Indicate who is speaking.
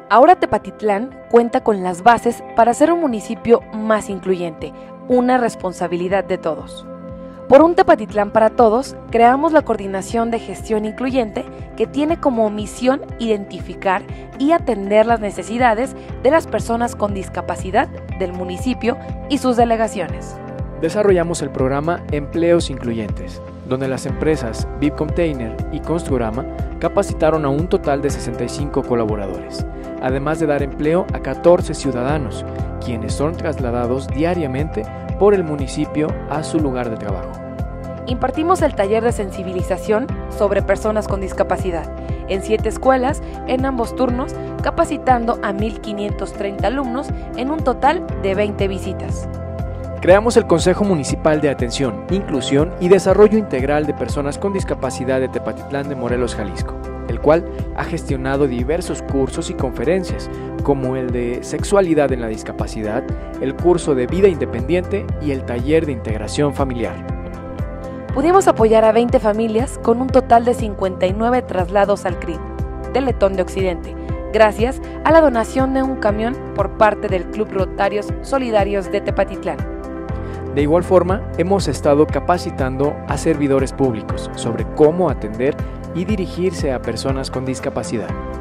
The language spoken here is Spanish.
Speaker 1: Ahora Tepatitlán cuenta con las bases para ser un municipio más incluyente, una responsabilidad de todos. Por un Tepatitlán para todos, creamos la Coordinación de Gestión Incluyente, que tiene como misión identificar y atender las necesidades de las personas con discapacidad del municipio y sus delegaciones.
Speaker 2: Desarrollamos el programa Empleos Incluyentes, donde las empresas VIP Container y Construrama capacitaron a un total de 65 colaboradores, además de dar empleo a 14 ciudadanos, quienes son trasladados diariamente por el municipio a su lugar de trabajo.
Speaker 1: Impartimos el taller de sensibilización sobre personas con discapacidad en 7 escuelas en ambos turnos, capacitando a 1,530 alumnos en un total de 20 visitas.
Speaker 2: Creamos el Consejo Municipal de Atención, Inclusión y Desarrollo Integral de Personas con Discapacidad de Tepatitlán de Morelos, Jalisco, el cual ha gestionado diversos cursos y conferencias, como el de Sexualidad en la Discapacidad, el curso de Vida Independiente y el taller de Integración Familiar.
Speaker 1: Pudimos apoyar a 20 familias con un total de 59 traslados al CRID, Teletón de Occidente, gracias a la donación de un camión por parte del Club Rotarios Solidarios de Tepatitlán.
Speaker 2: De igual forma, hemos estado capacitando a servidores públicos sobre cómo atender y dirigirse a personas con discapacidad.